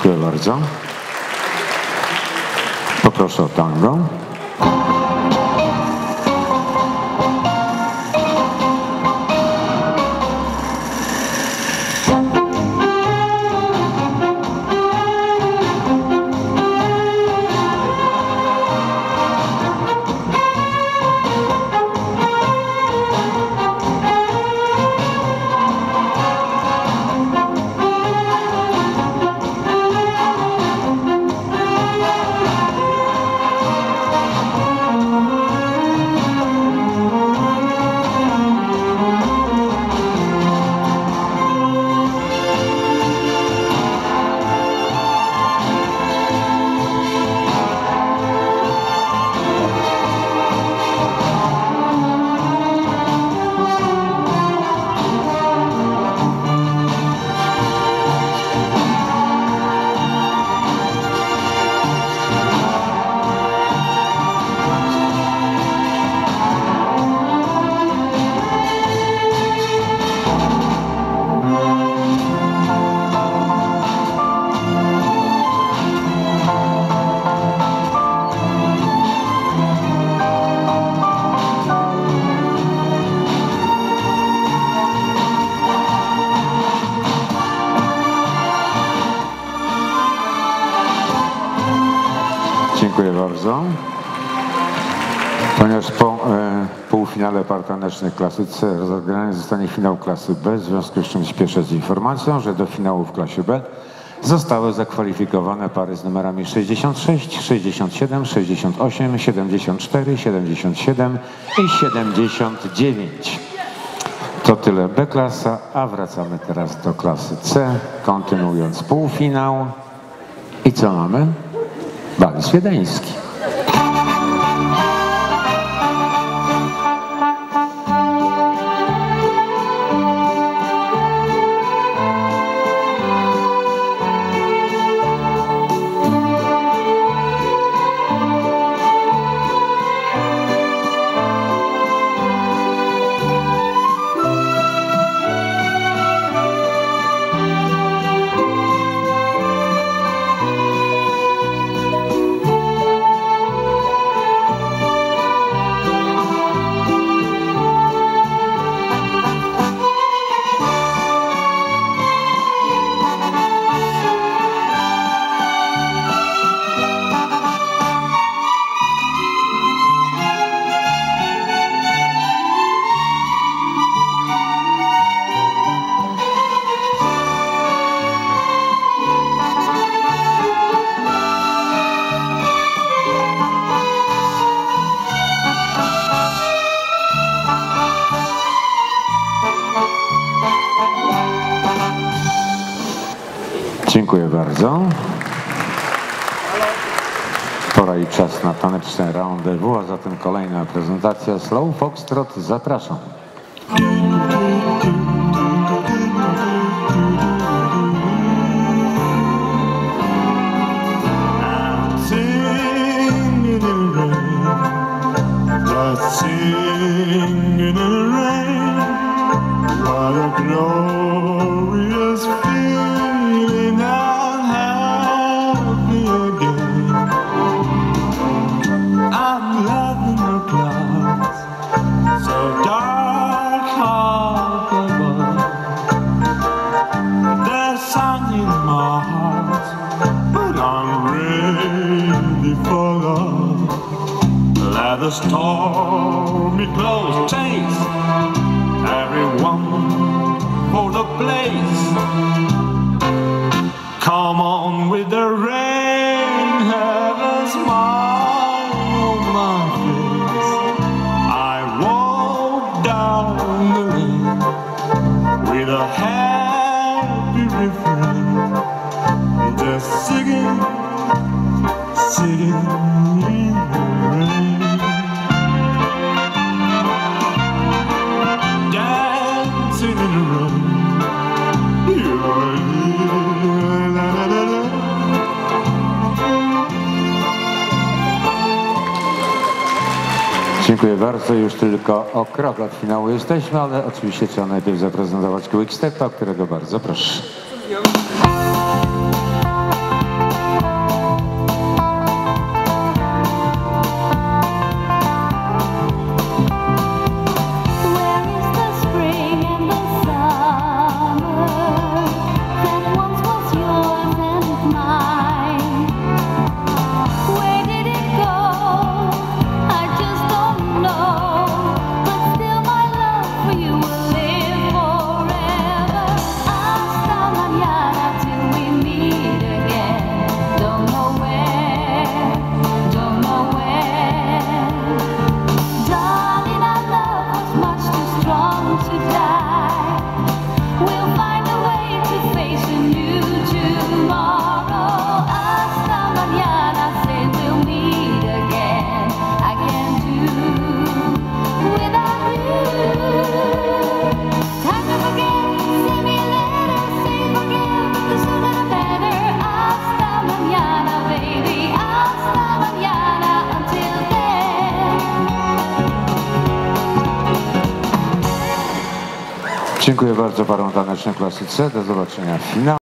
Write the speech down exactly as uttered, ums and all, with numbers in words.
Dziękuję bardzo. Poproszę o tango. Dziękuję bardzo. Ponieważ po e, półfinale partanecznych klasy C rozegrany zostanie finał klasy B, w związku z czym śpieszę z informacją, że do finału w klasie B zostały zakwalifikowane pary z numerami sześćdziesiąt sześć, sześćdziesiąt siedem, sześćdziesiąt osiem, siedemdziesiąt cztery, siedemdziesiąt siedem i siedemdziesiąt dziewięć. To tyle B klasa, a wracamy teraz do klasy C, kontynuując półfinał. I co mamy? Wals wiedeński. Dziękuję bardzo. Pora i czas na taneczne rendezvous, a zatem kolejna prezentacja Slow Foxtrot. Zapraszam. The stormy clothes chase everyone for the place. Come on with the rain, have a smile on my face. I walk down the lane with a happy refrain, just singing, singing in the rain. Dziękuję bardzo. Już tylko o krok od finału jesteśmy, ale oczywiście trzeba najpierw zaprezentować Quick Stepa, którego bardzo proszę. Dziękuję bardzo parom tanecznej klasy C. Do zobaczenia w finale.